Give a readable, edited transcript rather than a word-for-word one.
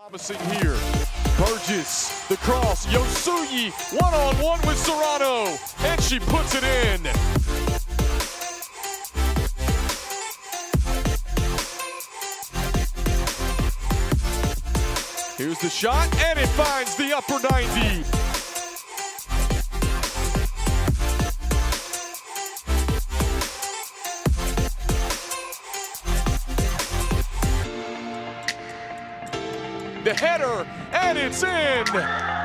Promising here. Burgess, the cross, Yosuyi, one-on-one with Serrano, and she puts it in. Here's the shot, and it finds the upper 90. The header, and it's in.